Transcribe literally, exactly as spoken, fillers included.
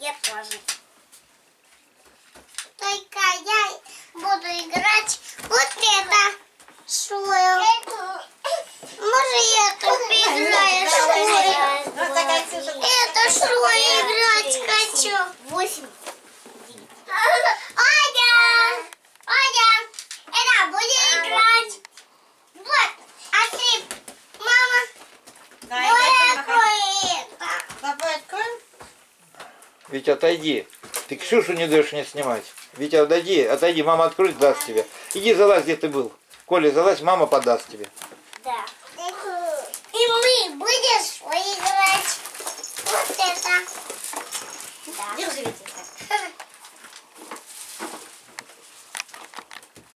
Я тоже. Только я буду играть вот это свое. Может, я тут играю свое. Это свое играть хочу. Восемь. Аня! Аня! Это будет играть. Вот. А ты, мама, давай открой это. Давай откроем. Витя, отойди. Ты Ксюшу не даешь мне снимать. Витя, отойди, отойди, мама откроет, даст тебе. Иди залазь, где ты был. Коля, залазь, мама подаст тебе. Да. И мы будешь играть вот это. Да. Держи, Витя.